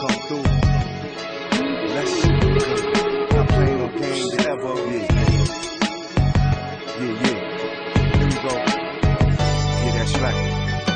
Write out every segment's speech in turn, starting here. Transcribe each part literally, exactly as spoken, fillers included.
come through. Let's see. Not playing no games ever. Yeah. Yeah, yeah. Here we go. Yeah, that's right.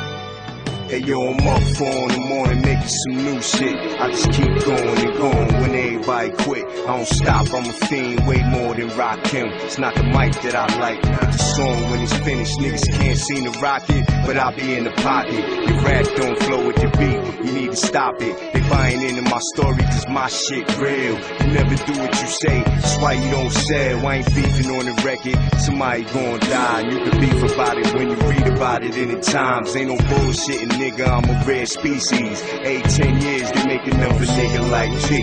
Hey yo, I'm up four in the morning making some new shit. I just keep going and going when everybody quit. I don't stop, I'm a fiend way more than Rakim. It's not the mic that I like, but the song when it's finished. Niggas can't seem to rock it, but I'll be in the pocket. Your rap don't flow with the beat, you need to stop it. They buying into my story cause my shit real. You never do what you say, that's why you don't sell. I ain't beefing on the record, somebody gon' die. And you can beef about it when you read about it in the Times. Ain't no bullshitting, nigga, I'm a rare species. Eight, ten years to make another nigga like G.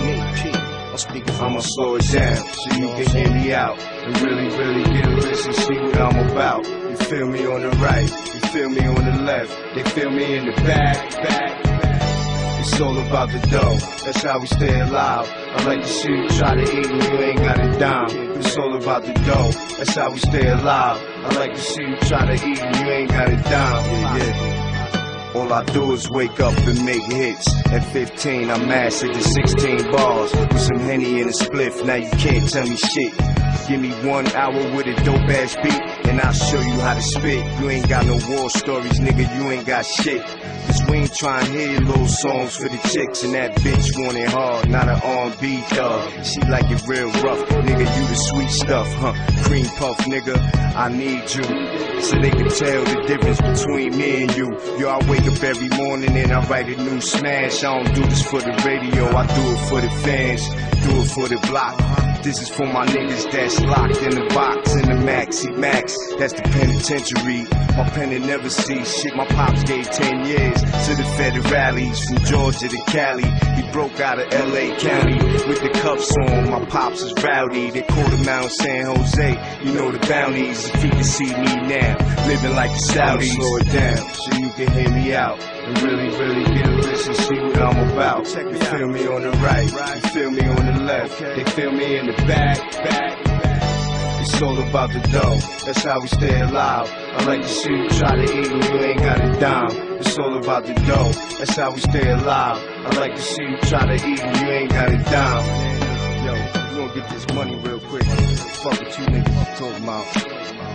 I'ma slow it down so you can hear me out and really, really get a listen, see what I'm about. You feel me on the right, you feel me on the left, they feel me in the back, back, back. It's all about the dough, that's how we stay alive. I like to see you try to eat and you ain't got a dime. It's all about the dough, that's how we stay alive. I like to see you try to eat and you ain't got a dime. Yeah, yeah. All I do is wake up and make hits. At fifteen, I mastered the sixteen bars with some Henny and a spliff. Now you can't tell me shit. Give me one hour with a dope ass beat, and I'll show you how to spit. You ain't got no war stories, nigga, you ain't got shit. Cause we ain't trying to hear your little songs for the chicks, and that bitch want it hard, not an R and B dog. She like it real rough, nigga, you the sweet stuff, huh? Cream puff, nigga, I need you, so they can tell the difference between me and you. Yo, I wake up every morning and I write a new smash. I don't do this for the radio, I do it for the fans, do it for the block. This is for my niggas that's locked in the box, in the Maxi Max, that's the penitentiary. My pen will never see shit, my pops gave ten years to the federales, from Georgia to Cali. He broke out of L A County with the cuffs on, my pops is rowdy. They called him out in San Jose, you know the bounties. If he can see me now, living like the Saudis. Slow it down so you can hear me out and really, really get a listen, see what I'm about. They feel me on the right, you feel me on the left, they feel me in the back, back, back. It's all about the dough, that's how we stay alive. I like to see you try to eat and you ain't got a dime. It's all about the dough, that's how we stay alive. I like to see you try to eat and you ain't got a dime. Yo, we gonna get this money real quick. Fuck what you niggas talking about.